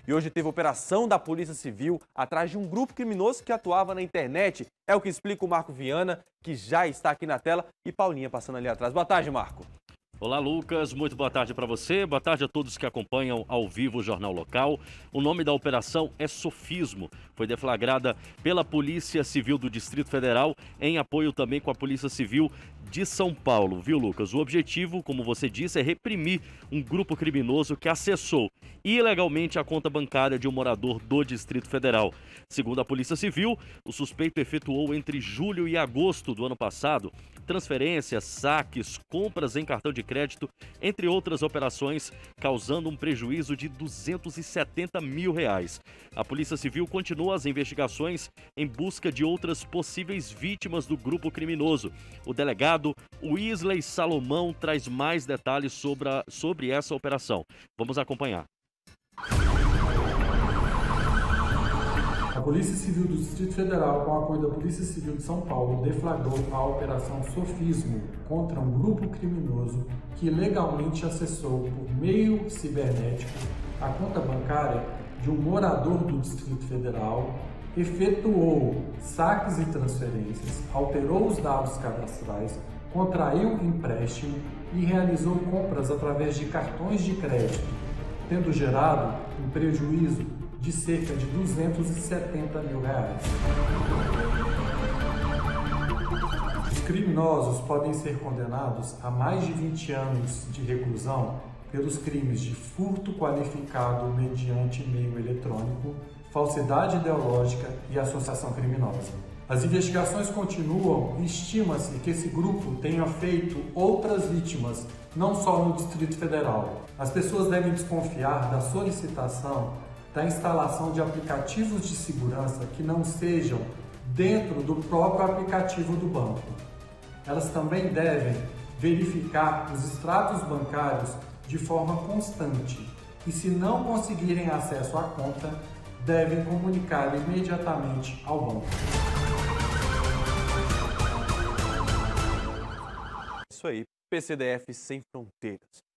E hoje teve operação da Polícia Civil atrás de um grupo criminoso que atuava na internet. É o que explica o Marco Viana, que já está aqui na tela, e Paulinha passando ali atrás. Boa tarde, Marco. Olá, Lucas. Muito boa tarde para você. Boa tarde a todos que acompanham ao vivo o Jornal Local. O nome da operação é Sofismo. Foi deflagrada pela Polícia Civil do Distrito Federal, em apoio também com a Polícia Civil de São Paulo, viu, Lucas? O objetivo, como você disse, é reprimir um grupo criminoso que acessou ilegalmente a conta bancária de um morador do Distrito Federal. Segundo a Polícia Civil, o suspeito efetuou entre julho e agosto do ano passado transferências, saques, compras em cartão de crédito, entre outras operações, causando um prejuízo de R$270 mil. A Polícia Civil continua as investigações em busca de outras possíveis vítimas do grupo criminoso. O delegado Wesley Salomão traz mais detalhes sobre essa operação. Vamos acompanhar. A Polícia Civil do Distrito Federal, com o apoio da Polícia Civil de São Paulo, deflagrou a Operação Sofismo contra um grupo criminoso que ilegalmente acessou por meio cibernético a conta bancária de um morador do Distrito Federal, efetuou saques e transferências, alterou os dados cadastrais, contraiu empréstimo e realizou compras através de cartões de crédito, tendo gerado um prejuízo de cerca de R$270 mil. Os criminosos podem ser condenados a mais de 20 anos de reclusão pelos crimes de furto qualificado mediante meio eletrônico, falsidade ideológica e associação criminosa. As investigações continuam e estima-se que esse grupo tenha feito outras vítimas, não só no Distrito Federal. As pessoas devem desconfiar da solicitação da instalação de aplicativos de segurança que não sejam dentro do próprio aplicativo do banco. Elas também devem verificar os extratos bancários de forma constante e, se não conseguirem acesso à conta, devem comunicar imediatamente ao banco. Isso aí, PCDF sem fronteiras.